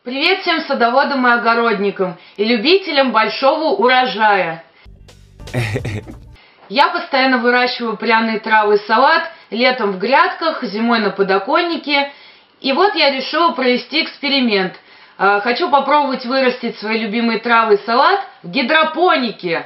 Привет всем садоводам и огородникам и любителям большого урожая. Я постоянно выращиваю пряные травы и салат, летом в грядках, зимой на подоконнике. И вот я решила провести эксперимент. Хочу попробовать вырастить свои любимые травы и салат в гидропонике.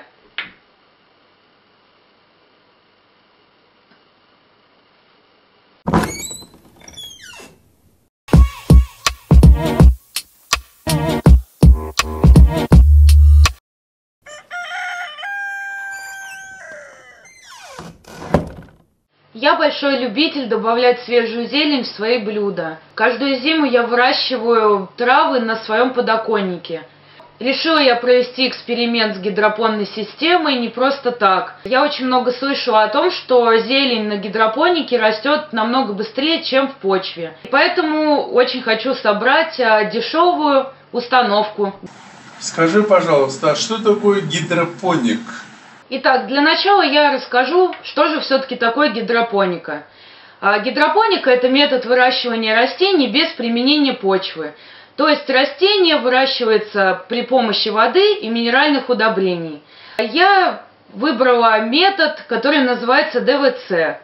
Я большой любитель добавлять свежую зелень в свои блюда. Каждую зиму я выращиваю травы на своем подоконнике. Решила я провести эксперимент с гидропонной системой не просто так. Я очень много слышала о том, что зелень на гидропонике растет намного быстрее, чем в почве. Поэтому очень хочу собрать дешевую установку. Скажи, пожалуйста, а что такое гидропоник? Итак, для начала я расскажу, что же все-таки такое гидропоника. Гидропоника – это метод выращивания растений без применения почвы. То есть растение выращивается при помощи воды и минеральных удобрений. Я выбрала метод, который называется ДВЦ.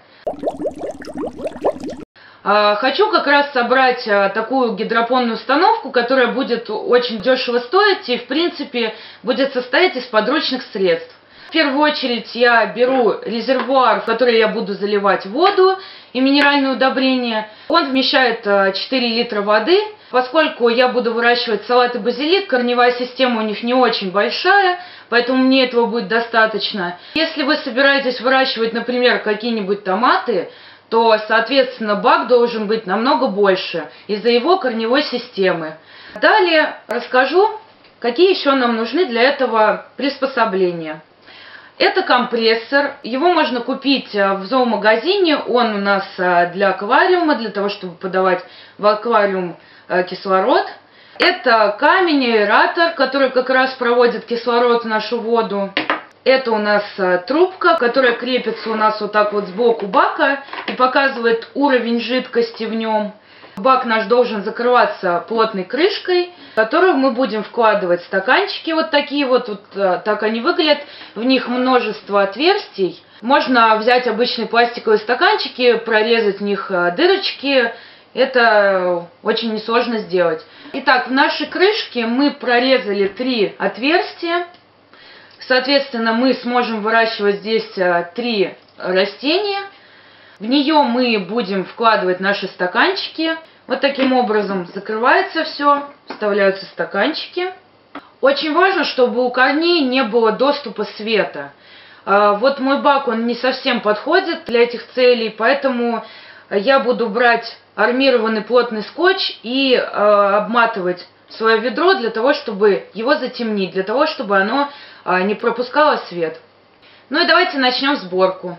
Хочу как раз собрать такую гидропонную установку, которая будет очень дешево стоить и, в принципе, будет состоять из подручных средств. В первую очередь я беру резервуар, в который я буду заливать воду и минеральные удобрения. Он вмещает 4 литра воды. Поскольку я буду выращивать салат и базилик, корневая система у них не очень большая, поэтому мне этого будет достаточно. Если вы собираетесь выращивать, например, какие-нибудь томаты, то, соответственно, бак должен быть намного больше из-за его корневой системы. Далее расскажу, какие еще нам нужны для этого приспособления. Это компрессор, его можно купить в зоомагазине, он у нас для аквариума, для того, чтобы подавать в аквариум кислород. Это камень-аэратор, который как раз проводит кислород в нашу воду. Это у нас трубка, которая крепится у нас вот так вот сбоку бака и показывает уровень жидкости в нем. Бак наш должен закрываться плотной крышкой, в которую мы будем вкладывать стаканчики вот такие вот так они выглядят. В них множество отверстий. Можно взять обычные пластиковые стаканчики, прорезать в них дырочки. Это очень несложно сделать. Итак, в нашей крышке мы прорезали 3 отверстия. Соответственно, мы сможем выращивать здесь 3 растения. В нее мы будем вкладывать наши стаканчики. Вот таким образом закрывается все, вставляются стаканчики. Очень важно, чтобы у корней не было доступа света. Вот мой бак, он не совсем подходит для этих целей, поэтому я буду брать армированный плотный скотч и обматывать свое ведро для того, чтобы его затемнить, для того, чтобы оно не пропускало свет. Ну и давайте начнем сборку.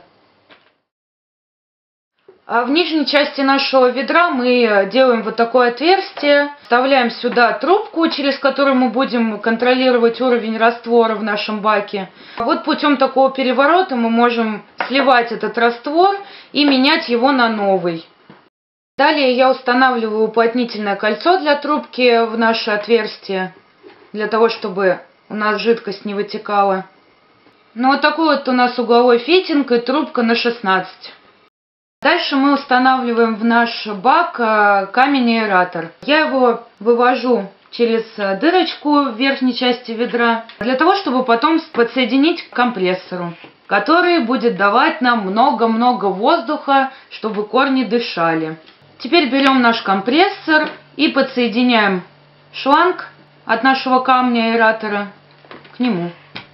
В нижней части нашего ведра мы делаем вот такое отверстие, вставляем сюда трубку, через которую мы будем контролировать уровень раствора в нашем баке. Вот путем такого переворота мы можем сливать этот раствор и менять его на новый. Далее я устанавливаю уплотнительное кольцо для трубки в наше отверстие, для того, чтобы у нас жидкость не вытекала. Ну вот такой вот у нас угловой фитинг и трубка на 16. Дальше мы устанавливаем в наш бак камень-аэратор. Я его вывожу через дырочку в верхней части ведра, для того, чтобы потом подсоединить к компрессору, который будет давать нам много-много воздуха, чтобы корни дышали. Теперь берем наш компрессор и подсоединяем шланг от нашего камня-аэратора к нему.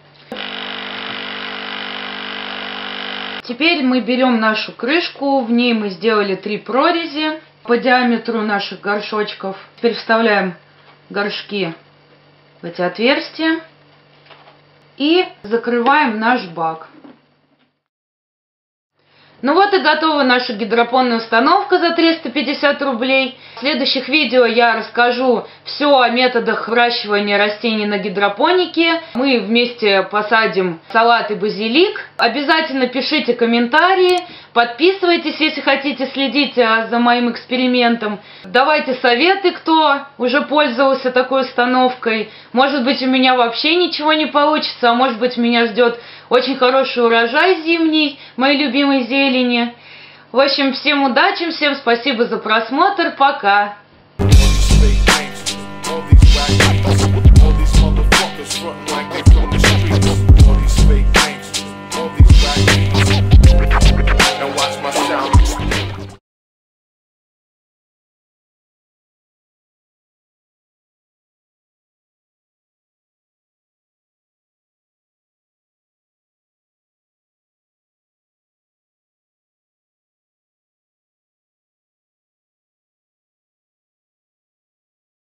Теперь мы берем нашу крышку, в ней мы сделали 3 прорези по диаметру наших горшочков. Теперь вставляем горшки в эти отверстия и закрываем наш бак. Ну вот и готова наша гидропонная установка за 350 рублей. В следующих видео я расскажу все о методах выращивания растений на гидропонике. Мы вместе посадим салат и базилик. Обязательно пишите комментарии, подписывайтесь, если хотите следить за моим экспериментом. Давайте советы, кто уже пользовался такой установкой. Может быть, у меня вообще ничего не получится, а может быть, меня ждет очень хороший урожай зимний, моей любимой зелени. В общем, всем удачи, всем спасибо за просмотр, пока!